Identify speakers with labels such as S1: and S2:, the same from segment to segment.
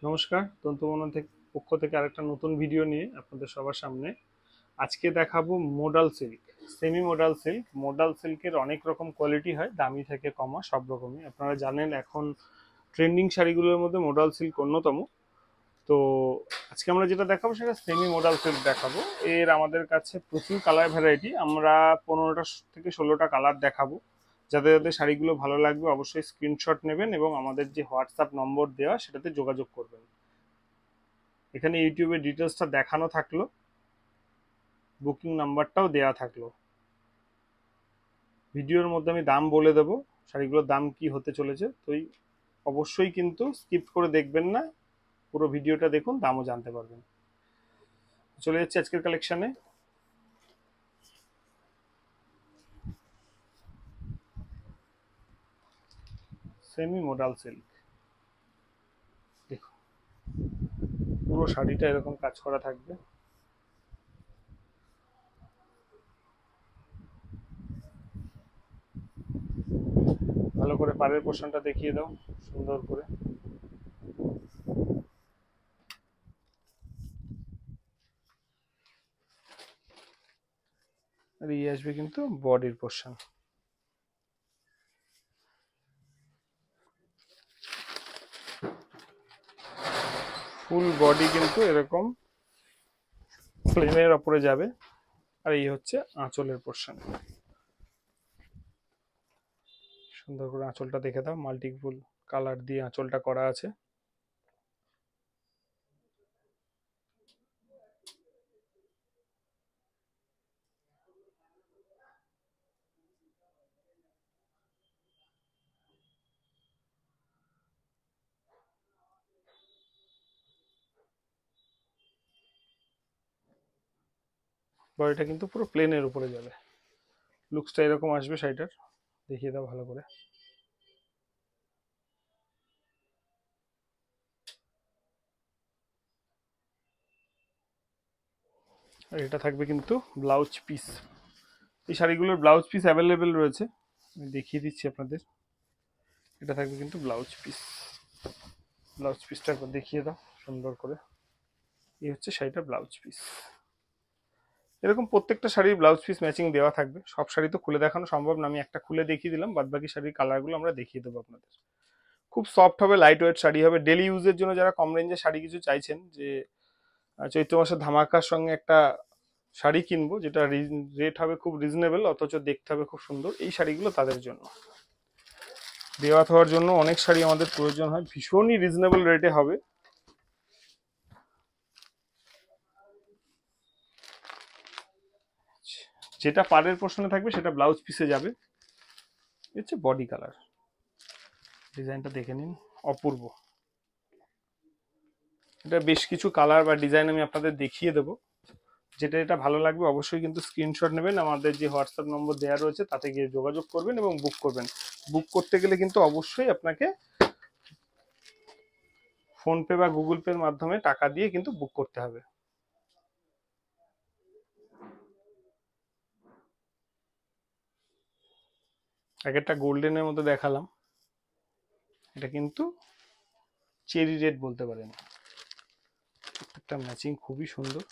S1: নমস্কার, তন্তুমনা থেকে পক্ষ থেকে আরেকটা নতুন ভিডিও নিয়ে আপনাদের সবার সামনে আজকে দেখাবো modal silk. Semi modal silk, modal সিল্কের অনেক রকম কোয়ালিটি হয়, দামি থেকে কমা সব রকমই। আপনারা জানেন এখন ট্রেন্ডিং শাড়িগুলোর মধ্যে মোডাল সিল্ক অন্যতম। তো আজকে আমরা যেটা দেখাবো সেটা সেমি মোডাল সিল্ক দেখাবো। এর আমাদের কাছে প্রচুর কালার ভ্যারাইটি, আমরা 15টা থেকে 16টা কালার দেখাবো। যাদের যাদের শাড়িগুলো ভালো লাগবে অবশ্যই স্ক্রিনশট নেবেন এবং আমাদের যে হোয়াটসঅ্যাপ নম্বর দেওয়া সেটাতে যোগাযোগ করবেন। এখানে ইউটিউবে ডিটেলসটা দেখানো থাকলো, বুকিং নাম্বারটাও দেয়া থাকলো। ভিডিওর মধ্যে আমি দাম বলে দেবো, শাড়িগুলোর দাম কি হতে চলেছে। তো অবশ্যই কিন্তু স্কিপ করে দেখবেন না, পুরো ভিডিওটা দেখুন, দামও জানতে পারবেন। চলে যাচ্ছে আজকের কালেকশনে। সেমি মোডাল সিল্ক, দেখুন পুরো শাড়িটা এরকম কাজ করা থাকবে। ভালো করে পাড়ের পোর্শনটা দেখিয়ে দাও সুন্দর করে। আর এই আসবে কিন্তু বডির পোর্শন। ফুল বডি কিন্তু এরকম প্লেনের ওপরে যাবে। আর এই হচ্ছে আঁচলের পোর্শন। সুন্দর করে আঁচলটা দেখে দাও, মাল্টিপুল কালার দিয়ে আঁচলটা করা আছে। বডিটা কিন্তু পুরো প্লেনের উপরে যাবে। লুকসটা এরকম আসবে শাড়িটার, দেখিয়ে দাও ভালো করে। আর এটা থাকবে কিন্তু ব্লাউজ পিস। এই শাড়িগুলোর ব্লাউজ পিস অ্যাভেলেবেল রয়েছে, আমি দেখিয়ে দিচ্ছি আপনাদের। এটা থাকবে কিন্তু ব্লাউজ পিস। ব্লাউজ পিসটা একবার দেখিয়ে দাও সুন্দর করে। এই হচ্ছে শাড়িটার ব্লাউজ পিস। এরকম প্রত্যেকটা শাড়ির ব্লাউজ পিস ম্যাচিং দেওয়া থাকবে। সব শাড়ি তো খুলে দেখানো সম্ভব না, আমি একটা খুলে দেখিয়ে দিলাম, বাদ বাকি শাড়ির কালারগুলো আমরা দেখিয়ে দেবো আপনাদের। খুব সফট হবে, লাইট ওয়েট শাড়ি হবে, ডেলি ইউজের জন্য যারা কম রেঞ্জের শাড়ি কিছু চাইছেন, যে চৈত্র মাসের ধামাকার সঙ্গে একটা শাড়ি কিনবো যেটা রেট হবে খুব রিজনেবল অথচ দেখতে হবে খুব সুন্দর, এই শাড়িগুলো তাদের জন্য। দেওয়া হওয়ার জন্য অনেক শাড়ি আমাদের প্রয়োজন হয়, ভীষণই রিজনেবল রেটে হবে। যেটা পাড়ের পোর্শনে থাকবে সেটা ব্লাউজ পিসে যাবে। হচ্ছে বডি কালার, ডিজাইনটা দেখে নিন, অপূর্ব। এটা বেশ কিছু কালার বা ডিজাইন আমি আপনাদের দেখিয়ে দেবো। যেটা এটা ভালো লাগবে অবশ্যই কিন্তু স্ক্রিনশট নেবেন, আমাদের যে হোয়াটসঅ্যাপ নম্বর দেওয়া রয়েছে তাতে গিয়ে যোগাযোগ করবেন এবং বুক করবেন। বুক করতে গেলে কিন্তু অবশ্যই আপনাকে ফোনপে বা গুগল পের মাধ্যমে টাকা দিয়ে কিন্তু বুক করতে হবে। একটা গোল্ডেনের মধ্যে দেখালাম, এটা কিন্তু চেরি রেড বলতে পারেন। একটা ম্যাচিং খুবই সুন্দর।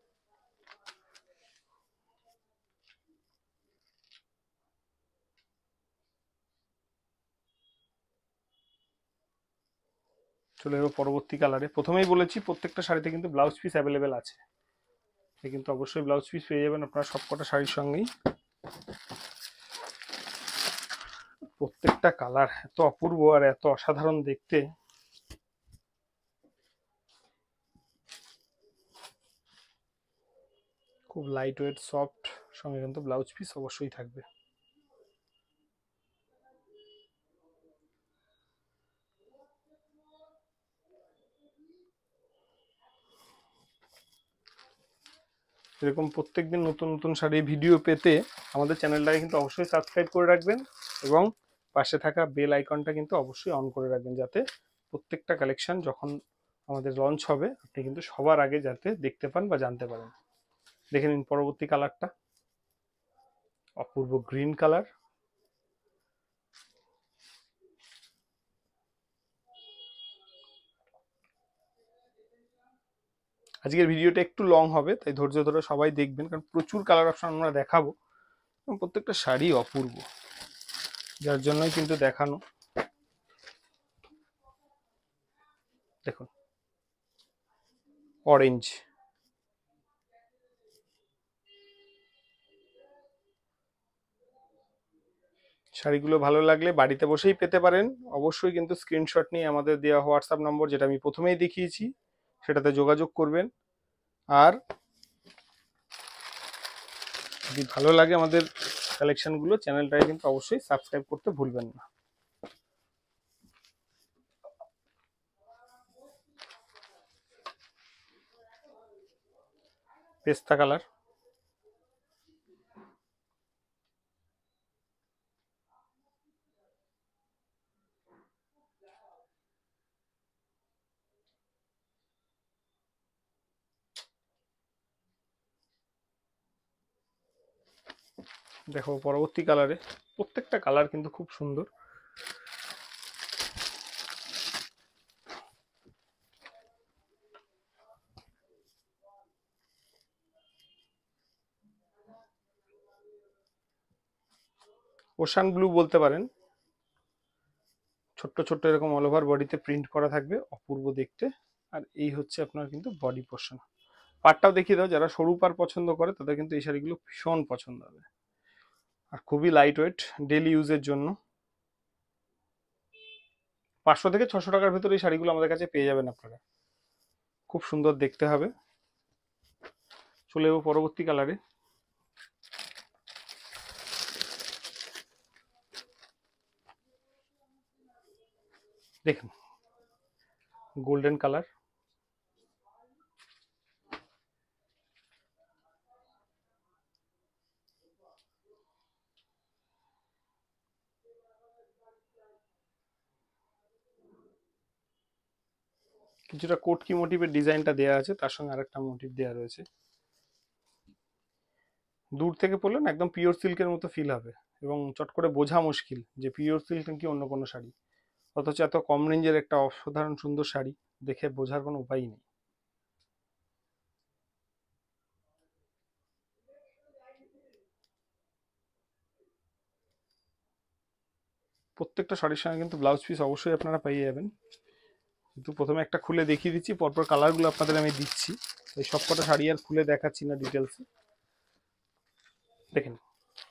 S1: চলে যাবো পরবর্তী কালারে। প্রথমেই বলেছি প্রত্যেকটা শাড়িতে কিন্তু ব্লাউজ পিস অ্যাভেলেবেল আছে, কিন্তু অবশ্যই ব্লাউজ পিস পেয়ে যাবেন আপনারা সবকটা শাড়ির সঙ্গেই। প্রত্যেকটা কালার এত অপূর্ব আর এত অসাধারণ দেখতে। খুব লাইট ওয়েট সফট, সঙ্গে কিন্তু ব্লাউজ পিস অবশ্যই থাকবে। এরকম প্রত্যেকদিন নতুন নতুন শাড়ি ভিডিও পেতে আমাদের চ্যানেলটাকে কিন্তু অবশ্যই সাবস্ক্রাইব করে রাখবেন এবং পাশে থাকা বেল আইকনটা কিন্তু অবশ্যই অন করে রাখবেন, যাতে প্রত্যেকটা কালেকশন যখন আমাদের লঞ্চ হবে আপনি কিন্তু সবার আগে যাতে দেখতে পান বা জানতে পারেন। দেখে নিন পরবর্তী কালারটা, অপূর্ব গ্রিন কালার। আজকের ভিডিওটা একটু লং হবে, তাই ধৈর্য ধরে সবাই দেখবেন, কারণ প্রচুর কালার অপশন আমরা দেখাবো এবং প্রত্যেকটা শাড়ি অপূর্ব, যার জন্যই কিন্তু দেখানো। দেখুন অরেঞ্জ, শাড়িগুলো ভালো লাগলে বাড়িতে বসেই পেতে পারেন। অবশ্যই কিন্তু স্ক্রিনশট নিয়ে আমাদের দেওয়া হোয়াটসঅ্যাপ নম্বর, যেটা আমি প্রথমেই দেখিয়েছি, সেটাতে যোগাযোগ করবেন। আর যদি ভালো লাগে আমাদের কালেকশনগুলো, চ্যানেলটাকে কিন্তু অবশ্যই সাবস্ক্রাইব করতে ভুলবেন না। পেস্তা কালার, দেখো পরবর্তী কালারে, প্রত্যেকটা কালার কিন্তু খুব সুন্দর। ওশান ব্লু বলতে পারেন, ছোট্ট ছোট্ট এরকম অল ওভার বডিতে প্রিন্ট করা থাকবে, অপূর্ব দেখতে। আর এই হচ্ছে আপনার কিন্তু বডি পোর্শন। পাটটাও দেখিয়ে দাও, যারা সরু পার পছন্দ করে তাদের কিন্তু এই শাড়িগুলো ভীষণ পছন্দ হবে। আর খুবই লাইট ওয়েট, ডেলি ইউজের জন্য। 500 থেকে 600 টাকার ভেতরে এই শাড়িগুলো আমাদের কাছে পেয়ে যাবেন আপনারা। খুব সুন্দর দেখতে হবে। চলে যাবো পরবর্তী কালারে। দেখুন গোল্ডেন কালার, কিছুটা কোটকি মোটিভের ডিজাইনটা দেওয়া আছে, তার সঙ্গে আরেকটা মোটিভ দেওয়া রয়েছে। দূর থেকে পড়লে না একদম পিওর সিল্কের মতো ফিল হবে, এবং চট করে বোঝা মুশকিল যে পিওর সিল্ক নাকি অন্য কোনো শাড়ি। অথচ এত কম রেঞ্জের একটা অসাধারণ সুন্দর শাড়ি, দেখে বোঝার কোনো উপায় নেই। প্রত্যেকটা শাড়ির সঙ্গে কিন্তু ব্লাউজ পিস অবশ্যই আপনারা পেয়ে যাবেন। কিন্তু প্রথমে একটা খুলে দেখিয়ে দিচ্ছি, পরপর কালারগুলো আপনাদের আমি দিচ্ছি। এই সবকটা শাড়ি আর খুলে দেখাচ্ছি না ডিটেলসে। দেখেন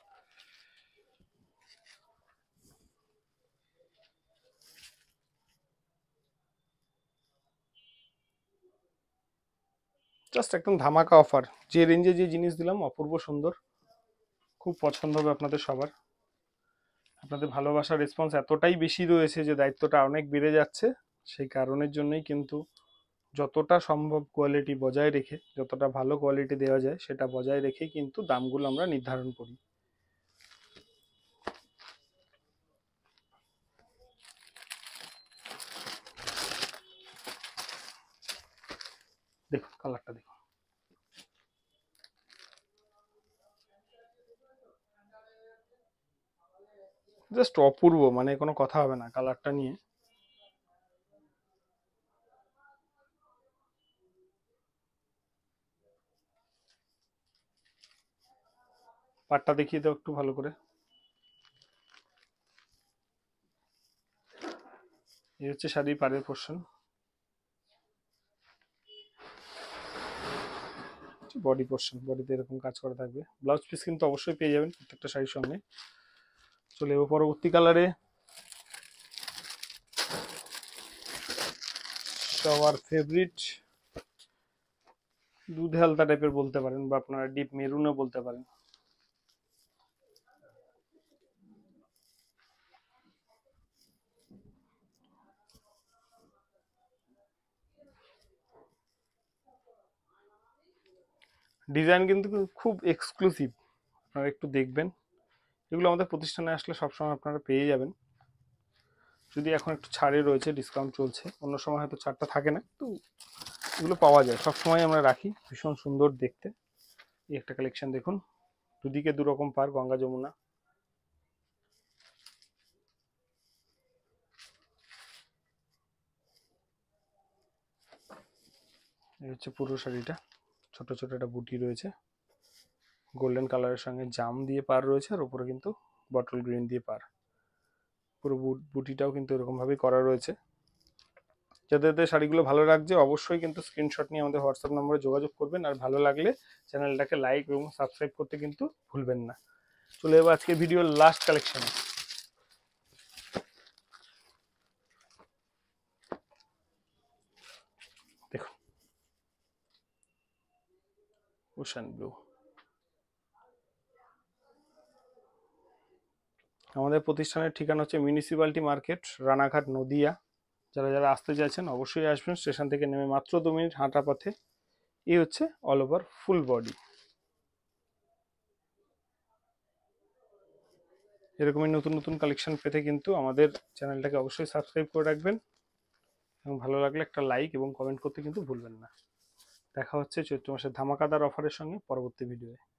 S1: জাস্ট একদম ধামাকা অফার। যে রেঞ্জে যে জিনিস দিলাম অপূর্ব সুন্দর, খুব পছন্দ হবে আপনাদের সবার। আপনাদের ভালোবাসার রেসপন্স এতটাই বেশি রয়েছে যে দায়িত্বটা অনেক বেড়ে যাচ্ছে। সেই কারণের জন্যই কিন্তু যতটা সম্ভব কোয়ালিটি বজায় রেখে, যতটা ভালো কোয়ালিটি দেওয়া যায় সেটা বজায় রেখেই কিন্তু দামগুলো আমরা নির্ধারণ করি। দেখুন কালারটা দেখুন, জাস্ট অপূর্ব, মানে কোনো কথা হবে না কালারটা নিয়ে। পাটটা দেখিয়ে দাও একটু ভালো করে। এই হচ্ছে শাড়ির পাড়ের পোর্শন, বডি পোর্শন, বডিতে এরকম কাজ করা থাকবে। ব্লাউজ পিস কিন্তু অবশ্যই পেয়ে যাবেন প্রত্যেকটা শাড়ির সঙ্গে। চলে যাবো পরবর্তী কালারে। সবার ফেভারিট দুধে হালতা টাইপের বলতে পারেন, বা আপনারা ডিপ মেরুনও বলতে পারেন। ডিজাইন কিন্তু খুব এক্সক্লুসিভ, আপনারা একটু দেখবেন। এগুলো আমাদের প্রতিষ্ঠানে আসলে সবসময় আপনারা পেয়ে যাবেন। যদি এখন একটু ছাড়ে রয়েছে, ডিসকাউন্ট চলছে, অন্য সময় হয়তো ছাড়টা থাকে না, তো এগুলো পাওয়া যায় সবসময়, আমরা রাখি। ভীষণ সুন্দর দেখতে। এই একটা কালেকশন দেখুন, দুদিকে দুরকম পার, গঙ্গা যমুনা। এই হচ্ছে পুরো শাড়িটা, ছোট ছোট একটা বুটি রয়েছে, গোল্ডেন কালারের সঙ্গে জাম দিয়ে পার রয়েছে, আর উপরে কিন্তু বটল গ্রিন দিয়ে পার। পুরো বুটিটাও কিন্তু এরকম ভাবেই করা রয়েছে। যাদের যাদের শাড়িগুলো ভালো লাগছে অবশ্যই কিন্তু স্ক্রিনশট নিয়ে আমাদের হোয়াটসঅ্যাপ নম্বরে যোগাযোগ করবেন, আর ভালো লাগলে চ্যানেলটাকে লাইক এবং সাবস্ক্রাইব করতে কিন্তু ভুলবেন না। চলে যাবো আজকে ভিডিওর লাস্ট কালেকশনে। দেখুন, ওশান ব্লু। আমাদের প্রতিষ্ঠানের ঠিকানা হচ্ছে মিউনিসিপ্যালিটি মার্কেট, রানাঘাট, নদিয়া। যারা যারা আসতে চাইছেন অবশ্যই আসবেন, স্টেশন থেকে নেমে মাত্র 2 মিনিট হাঁটা পথে। এই হচ্ছে অল ওভার ফুল বডি। এরকমই নতুন নতুন কালেকশন পেতে কিন্তু আমাদের চ্যানেলটাকে অবশ্যই সাবস্ক্রাইব করে রাখবেন, এবং ভালো লাগলে একটা লাইক এবং কমেন্ট করতে কিন্তু ভুলবেন না। দেখা হচ্ছে চৈত্র মাসের ধামাকাদার অফারের সঙ্গে পরবর্তী ভিডিওয়ে।